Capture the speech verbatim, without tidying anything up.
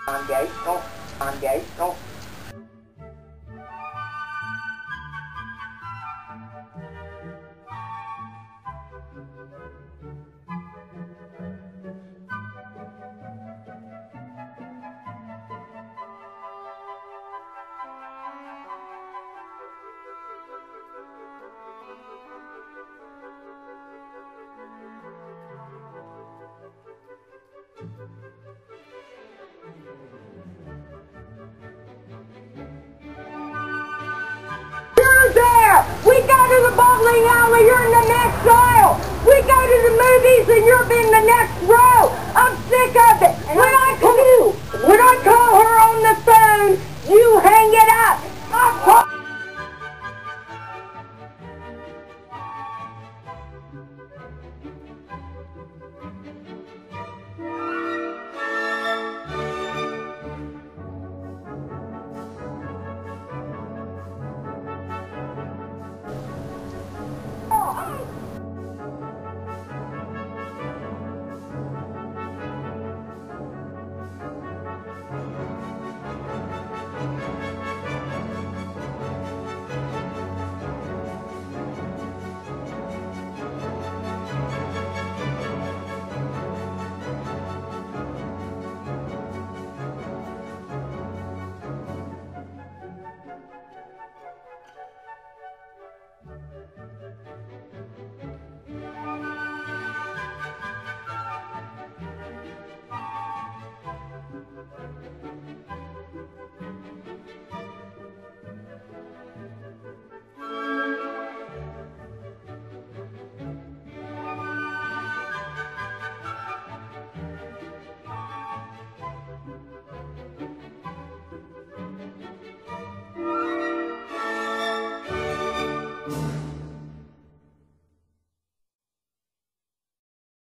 I'm gay. No. I'm gay. No. You're there! We go to the bowling alley, you're in the next aisle! We go to the movies and you're in the next row! I'm sick of it!